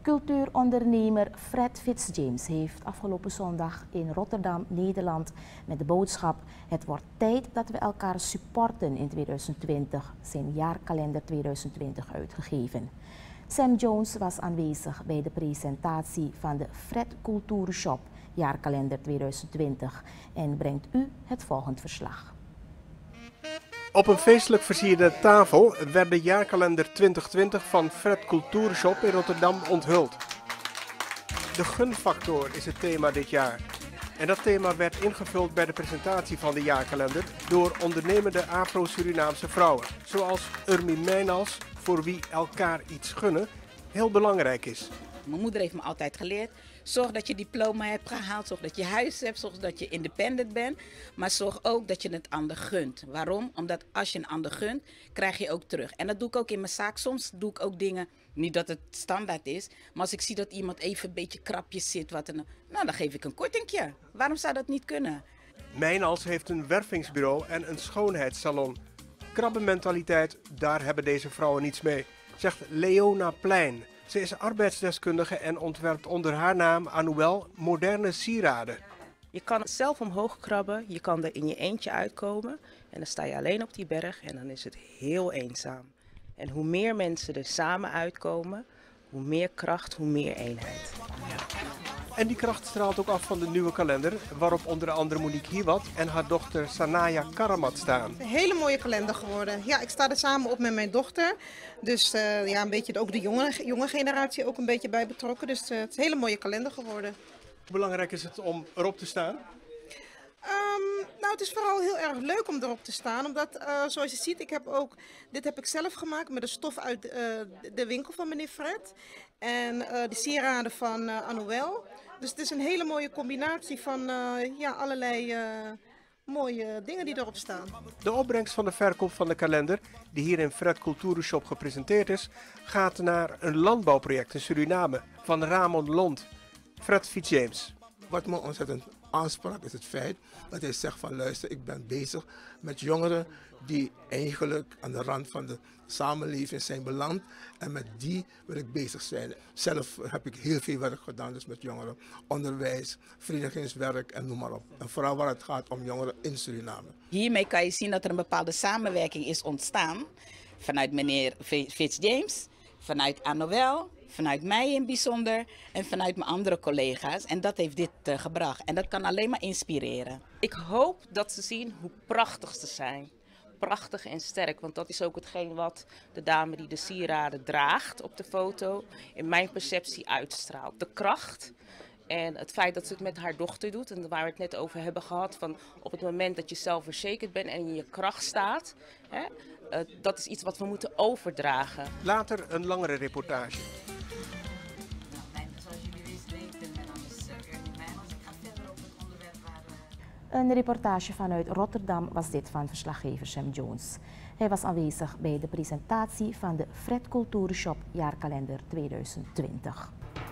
Cultuurondernemer Fred Fitzjames heeft afgelopen zondag in Rotterdam, Nederland, met de boodschap: het wordt tijd dat we elkaar supporten in 2020, zijn jaarkalender 2020 uitgegeven. Sam Jones was aanwezig bij de presentatie van de Fred Cultuurshop jaarkalender 2020 en brengt u het volgende verslag. Op een feestelijk versierde tafel werd de jaarkalender 2020 van Fred Cultuurshop in Rotterdam onthuld. De gunfactor is het thema dit jaar. En dat thema werd ingevuld bij de presentatie van de jaarkalender door ondernemende Afro-Surinaamse vrouwen. Zoals Urmi Mijnals, voor wie elkaar iets gunnen heel belangrijk is. Mijn moeder heeft me altijd geleerd: zorg dat je diploma hebt gehaald, zorg dat je huis hebt, zorg dat je independent bent. Maar zorg ook dat je het ander gunt. Waarom? Omdat als je een ander gunt, krijg je ook terug. En dat doe ik ook in mijn zaak. Soms doe ik ook dingen, niet dat het standaard is, maar als ik zie dat iemand even een beetje krapjes zit, dan geef ik een kortingje. Waarom zou dat niet kunnen? Mijnals heeft een wervingsbureau en een schoonheidssalon. Krabbenmentaliteit, daar hebben deze vrouwen niets mee, zegt Leona Plein. Ze is arbeidsdeskundige en ontwerpt onder haar naam Anuel moderne sieraden. Je kan zelf omhoog krabben, je kan er in je eentje uitkomen en dan sta je alleen op die berg en dan is het heel eenzaam. En hoe meer mensen er samen uitkomen, hoe meer kracht, hoe meer eenheid. En die kracht straalt ook af van de nieuwe kalender, waarop onder andere Monique Hiwat en haar dochter Sanaya Karamat staan. Een hele mooie kalender geworden. Ja, ik sta er samen op met mijn dochter. Dus een beetje ook de jonge generatie ook een beetje bij betrokken. Dus het is een hele mooie kalender geworden. Hoe belangrijk is het om erop te staan? Het is vooral heel erg leuk om erop te staan, omdat zoals je ziet, dit heb ik zelf gemaakt met de stof uit de winkel van meneer Fred en de sieraden van Anuel. Dus het is een hele mooie combinatie van allerlei mooie dingen die erop staan. De opbrengst van de verkoop van de kalender, die hier in Fred Cultuurshop gepresenteerd is, gaat naar een landbouwproject in Suriname van Ramon Lond. Fred Fitzjames. Wat me ontzettend aansprak is het feit dat hij zegt van luister, ik ben bezig met jongeren die eigenlijk aan de rand van de samenleving zijn beland en met die wil ik bezig zijn. Zelf heb ik heel veel werk gedaan dus met jongeren, onderwijs, verenigingswerk en noem maar op. En vooral waar het gaat om jongeren in Suriname. Hiermee kan je zien dat er een bepaalde samenwerking is ontstaan vanuit meneer Fitzjames, vanuit Anuel, vanuit mij in bijzonder en vanuit mijn andere collega's. En dat heeft dit gebracht. En dat kan alleen maar inspireren. Ik hoop dat ze zien hoe prachtig ze zijn. Prachtig en sterk, want dat is ook hetgeen wat de dame die de sieraden draagt op de foto in mijn perceptie uitstraalt. De kracht en het feit dat ze het met haar dochter doet en waar we het net over hebben gehad, van op het moment dat je zelfverzekerd bent en in je kracht staat, dat is iets wat we moeten overdragen. Later een langere reportage. Een reportage vanuit Rotterdam was dit van verslaggever Sam Jones. Hij was aanwezig bij de presentatie van de Fred Cultuurshop jaarkalender 2020.